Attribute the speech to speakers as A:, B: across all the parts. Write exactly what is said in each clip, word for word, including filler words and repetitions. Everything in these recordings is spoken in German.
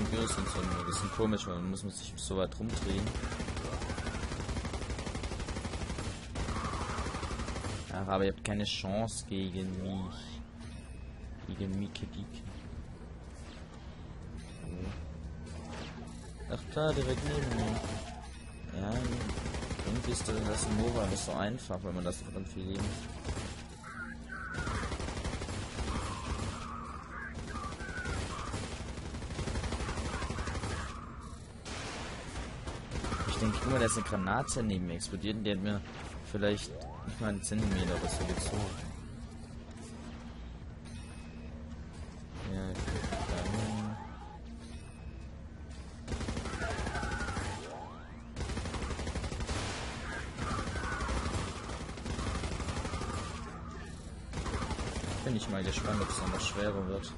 A: Gyros sind so ein bisschen komisch, weil man muss man sich so weit rumdrehen. Ach, aber ihr habt keine Chance gegen mich. Gegen Mieke Dieke. Ach da, direkt neben mir. Ja, irgendwie ist das Nova nicht so einfach, wenn man das verdammt viel Leben. Ich denke immer, da ist eine Granate neben mir explodiert und die hat mir vielleicht nicht mal einen Zentimeter oder so gezogen. Ja, ich bin da. Bin ich mal gespannt, ob es noch schwerer wird.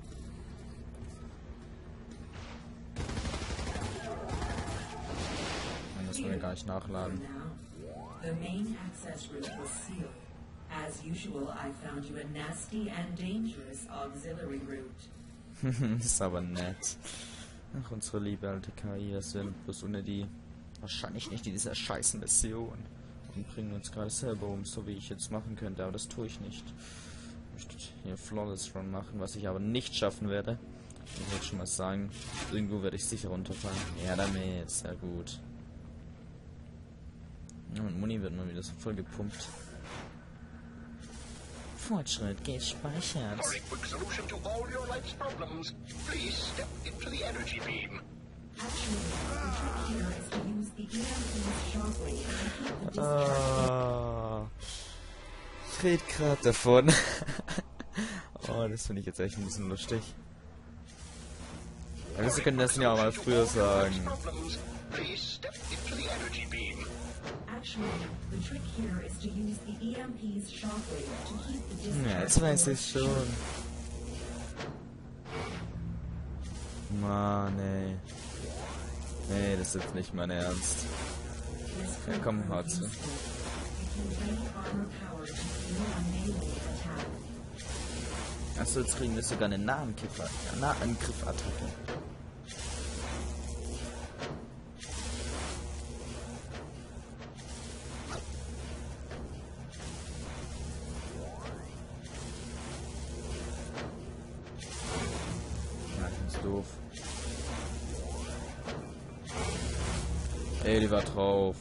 A: Man muss mir gar nicht nachladen.
B: The main access route was sealed. As usual, I found you a nasty and dangerous auxiliary route.
A: Das ist aber nett. Ach, unsere liebe alte K I, das werden bloß ohne die wahrscheinlich nicht in dieser scheiß Mission und bringen uns gerade selber um, so wie ich jetzt machen könnte, aber das tue ich nicht. Ich möchte hier Flawless Run machen, was ich aber nicht schaffen werde. Ich würde schon mal sagen, irgendwo werde ich sicher runterfallen. Ja, damit, sehr gut. Ja, und Muni wird mal wieder so voll gepumpt. Fortschritt gespeichert. Ah, ich red grad davon. Oh, das finde ich jetzt echt ein bisschen lustig. Aber Sie können das ja auch mal früher sagen. Ja, jetzt weiß ich schon. Mann, ey. Nee, das ist jetzt nicht mein Ernst. Ja, komm, Hatze. Achso, jetzt kriegen wir sogar eine Nahangriff-Attacke. Doof. Ey, die war drauf.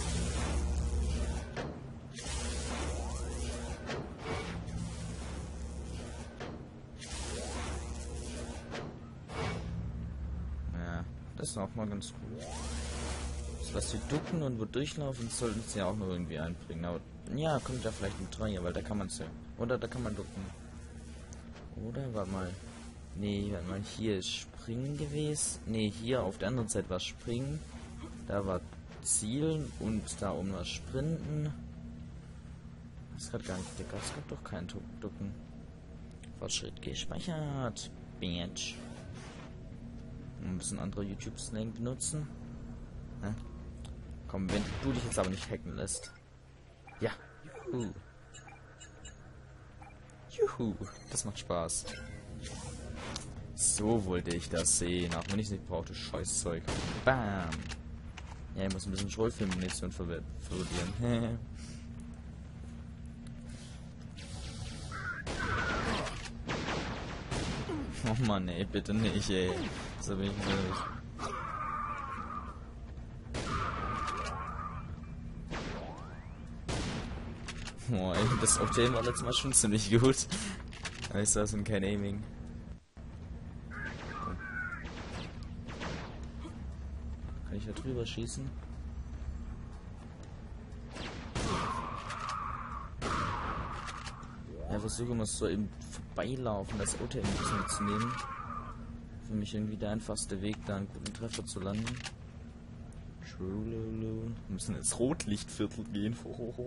A: Ja, das ist auch mal ganz gut. Das, was sie ducken und wo durchlaufen, sollten sie ja auch nur irgendwie einbringen. Aber ja, kommt da vielleicht ein Dreier, weil da kann man es ja. Oder da kann man ducken. Oder, warte mal. Nee, warte mal, hier ist Springen gewesen. Nee, hier auf der anderen Seite war Springen. Da war Zielen und da oben war Sprinten. Das ist gerade gar nicht dicker. Es gab doch keinen Ducken. Fortschritt gespeichert. Bitch. Ein bisschen andere YouTube-Slang benutzen. Hä? Komm, wenn du dich jetzt aber nicht hacken lässt. Ja. Juhu. Juhu. Das macht Spaß. So wollte ich das sehen, auch wenn ich es nicht brauchte, Scheißzeug. Bam! Ja, ich muss ein bisschen Schrollfilm-Munition verlieren. Oh Mann, ey, bitte nicht, ey. So bin ich nicht. Oh, ey, das Octane war letztes Mal schon ziemlich gut. Aber ich saß in kein Aiming. Kann ich da drüber schießen? Ja, versuche mal so im Vorbeilaufen das Auto ein bisschen mitzunehmen. Für mich irgendwie der einfachste Weg, da einen guten Treffer zu landen. Wir müssen ins Rotlichtviertel gehen.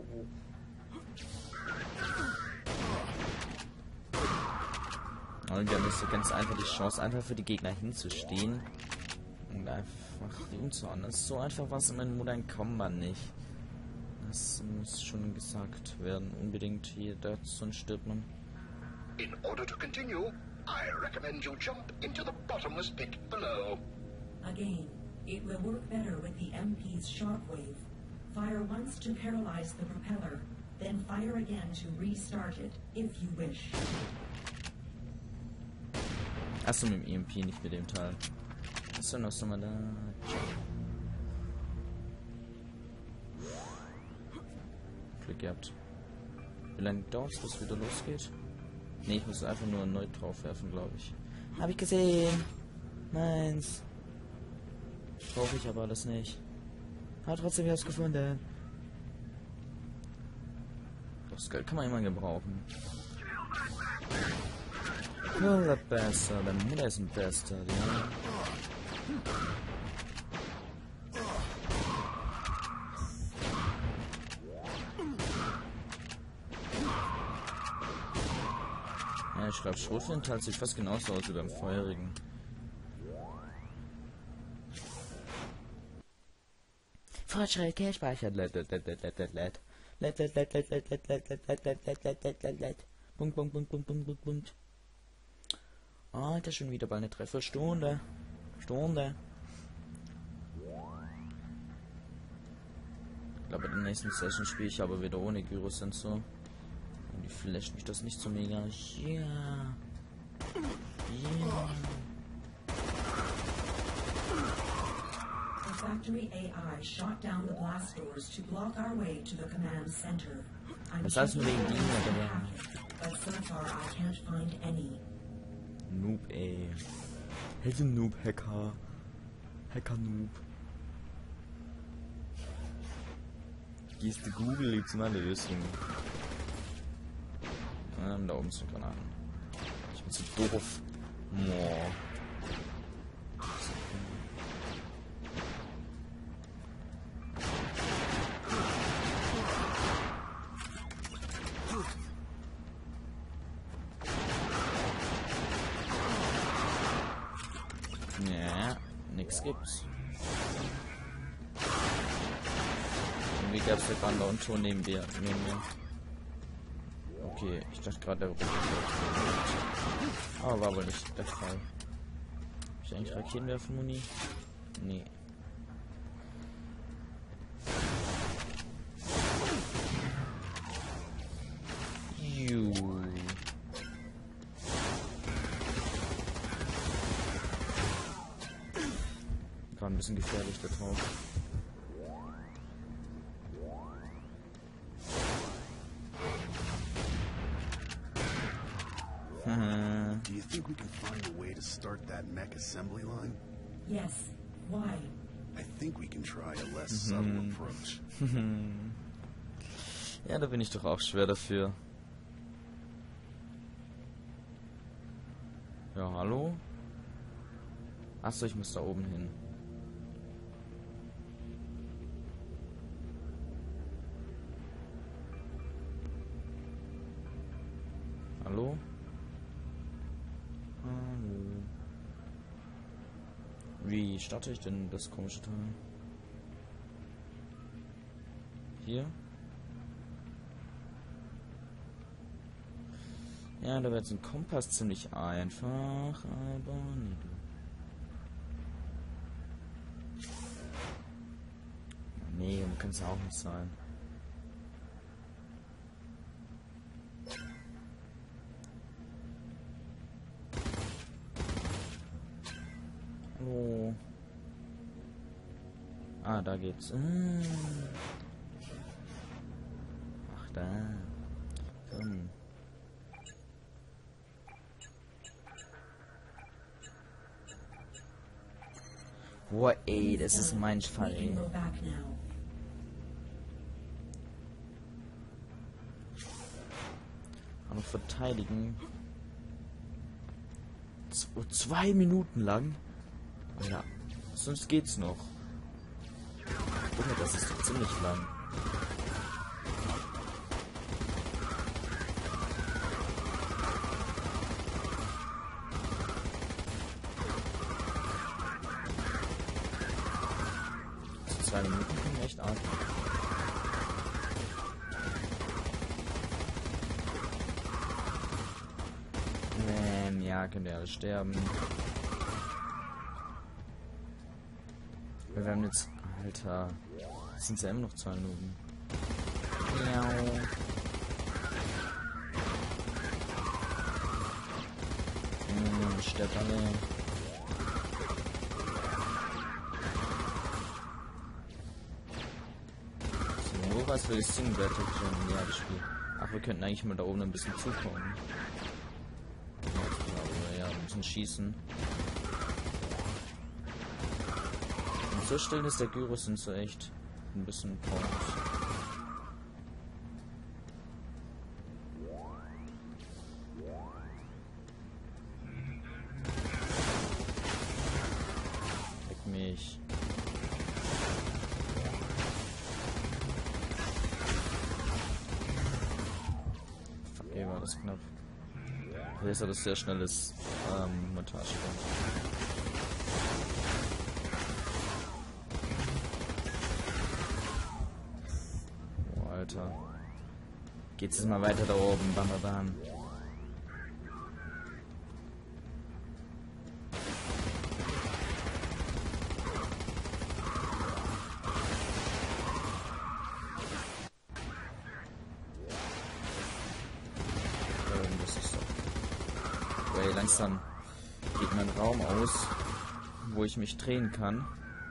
A: Und wir haben jetzt ganz einfach die Chance, einfach für die Gegner hinzustehen und einfach die umzuhauen. Das ist so einfach was in meinem Modern Combat nicht. Das muss schon gesagt werden. Unbedingt hier, da, sonst stirbt man.
C: In order to continue, I recommend you jump into the bottomless pit below.
B: Again, it will work better with the M P's shockwave. Fire once to paralyze the propeller, then fire again to restart it, if you wish.
A: Achso, mit dem E M P, nicht mit dem Teil. Ist doch noch so mal da. Glück gehabt. Wie lange dauert es, bis es wieder losgeht? Ne, ich muss einfach nur erneut drauf werfen, glaube ich. Habe ich gesehen. Meins. Brauche ich aber alles nicht. Hat trotzdem was gefunden. Das Geld kann man immer gebrauchen. Kill that bastard. Deine Mutter ist ein Bastard, ja. Ja, ich glaube, Schrotflintenteil sieht fast genauso aus wie beim Feurigen. Fortschritt gespeichert. Let, let, let, let, let, let, let. Let, let, let, let, let, let, let, let, let, let, let, let, let, let, let. Punkt, Punkt, Punkt, Punkt, Punkt, Punkt, Punkt. Alter, schon wieder bei einer Dreiviertelstunde. Stunde. Ich glaube, in der nächsten Session spiele ich aber wieder ohne Gyrosensor. Und die flasht mich das nicht so mega. Ja. Yeah. Ja. Yeah.
B: The factory A I shot down the blast doors to block our way to the command center. I'm
A: Was heißt nur wegen
B: checking
A: Diener,
B: the
A: Digga?
B: packet, but so far I can't find any.
A: Noob, ey. Hätte Noob, Hacker. Hacker Noob. Gehst du Google jetzt mal lösen. Ähm, da oben sind Granaten. Ich bin zu doof. Boah. Ja, nix gibt's. Irgendwie gab's der Bande und schon neben dir, neben mir. Okay, ich dachte gerade, der Rücken. Aber war wohl nicht der Fall. Hab ich eigentlich Raketenwerfer, Muni? Nee. Juhu. War ein bisschen gefährlich da drauf.
D: Do you think we can find a way to start that mech assembly line?
B: Yes. Why?
D: I think we can try a less subtle approach.
A: Ja, da bin ich doch auch schwer dafür. Ja, hallo? Achso, ich muss da oben hin. Hallo? Hallo. Wie starte ich denn das komische Teil? Hier? Ja, da wäre jetzt ein Kompass ziemlich einfach, aber nee. Nee, kann es auch nicht sein. Hallo. Ah, da geht's. Ach, da. Komm. Boah, ey, das ist mein Fall, ey. Auch noch verteidigen. Z zwei Minuten lang? Ja, sonst geht's noch. Junge, das ist doch ziemlich lang. Zwei Minuten können echt arg. Ähm, ja, Ja, könnt ihr alle sterben. Wir werden jetzt... Alter. Das sind ja immer noch zwei Minuten. Ja. Hm, sterbt alle. So, wo was für die Single Battle ja, das Spiel. Ach, wir könnten eigentlich mal da oben ein bisschen zukommen. Ja, ein bisschen schießen. Und so still ist der Gyros sind so echt ein bisschen Punkt. Leck mich. Fuck, ey, war das knapp. Jetzt hat es sehr schnelles ähm, Montage. Oh, Alter. Geht's jetzt mal weiter da oben. Bam, bam, bam. Langsam geht mein Raum aus, wo ich mich drehen kann.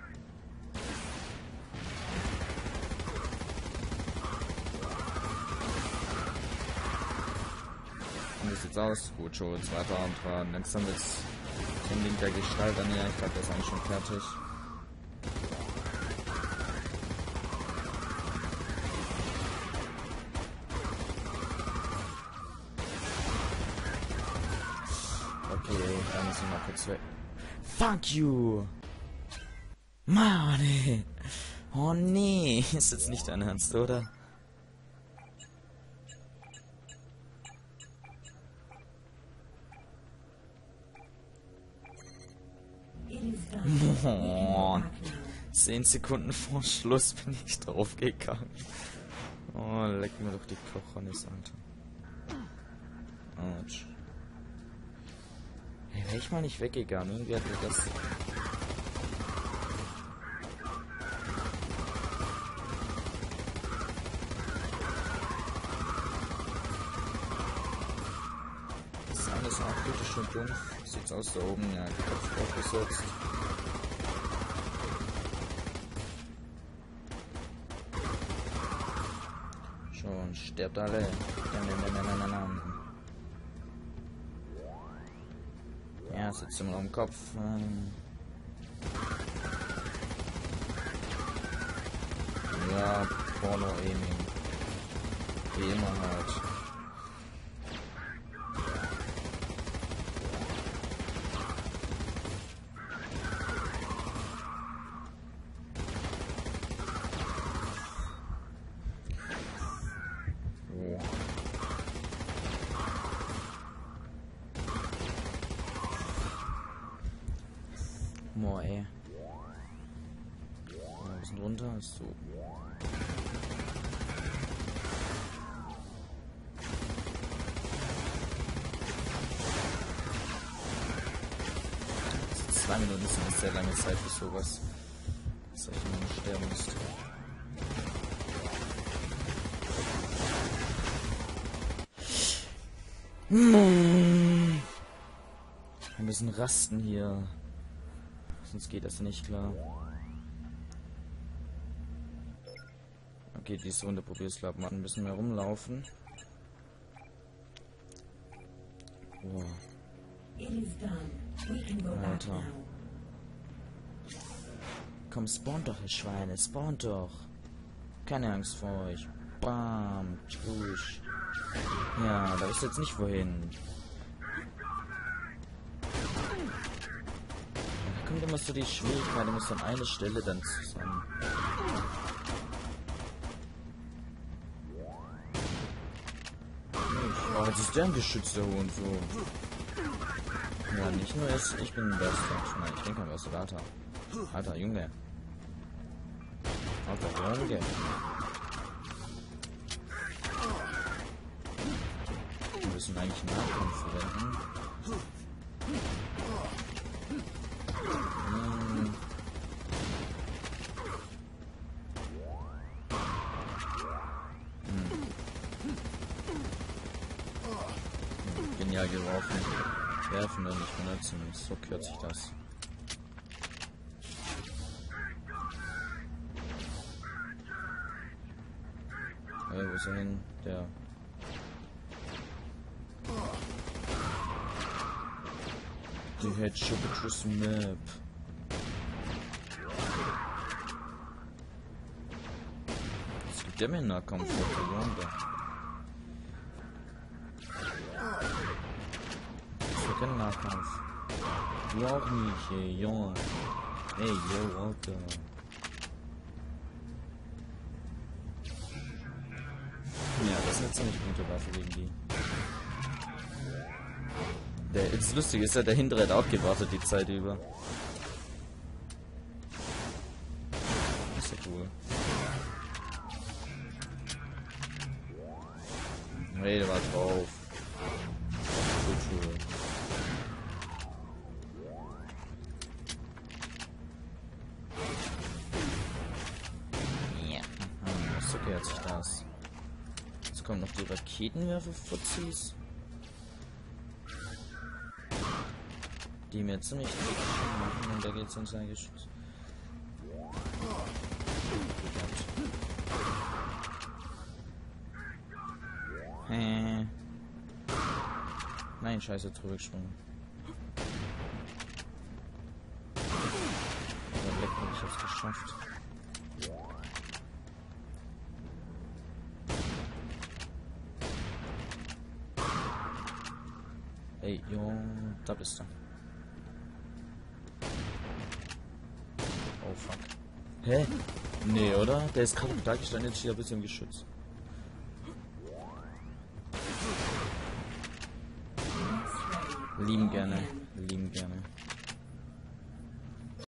A: Und wie sieht's aus? Gut, schon zweiter Arm dran. Langsam wird's den Link der Gestalt an. Ja, ich glaube, der ist eigentlich schon fertig. Okay, da müssen wir mal kurz weg. Fuck you! Mann, ey. Oh nee, ist jetzt nicht dein Ernst, oder? Oh, zehn Sekunden vor Schluss bin ich drauf gegangen. Oh, leck mir doch die Kochronis, Alter. Autsch. Hey, wäre ich mal nicht weggegangen, irgendwie hat mir das... Das ist alles auch kritisch und dumpf. Sieht's aus da oben, ja, Kopf draufgesetzt. Schon, stirbt alle. Ja, sitzt immer am Kopf. Ja, Porno-Aiming. Wie immer halt. Boah, ey. Mal ein bisschen runter, ist so. Also zwei Minuten ist eine sehr lange Zeit für sowas. Das ist echt immer eine Sterbenliste. Hm. Wir müssen rasten hier. Sonst geht das nicht klar. Okay, diese Runde probier's glaube ich mal ein bisschen mehr rumlaufen. Oh. Alter. Komm, spawnt doch, ihr Schweine, spawnt doch. Keine Angst vor euch. Bam, tschüss. Ja, da ist jetzt nicht wohin. Kommt immer so die Schwierigkeit, du musst an eine Stelle dann zusammen. Oh, jetzt ist der ein geschützter Hund so. Ja, nicht nur es, ich bin der Beste. Nein, ich bin kein Bester, Alter. Alter, Junge. Alter, Junge. Wir müssen eigentlich Nahkampf verwenden. Hm. Hm. Genial geworfen. Werfen und nicht benutzen. So kürzt sich das. Hey, wo ist er hin? Der. Die Headshot Map. Es gibt ja mehr Nahkampf für Wanda. Das ist kein Nahkampf. Du auch nicht, ey, Junge. Ey, yo, Alter. Ja, das ist eine ziemlich gute Waffe gegen die. Der, das Lustige ist ja, der hintere hat auch gewartet die Zeit über. Das ist ja cool. Hey, der war drauf. Gut, cool. Ja. Hm, so gehört sich das. Jetzt kommen noch die Raketenwerfer-Fuzis. Die mir ziemlich dick machen und da geht's uns eigentlich. Äh. Nein, scheiße, zurückgesprungen. Der Black habe ich jetzt geschafft. Ey, Junge, da bist du. Oh fuck. Hä? Nee, oder? Der ist gerade da gestanden, jetzt steht er ein bisschen geschützt. Lieben gerne. Lieben gerne.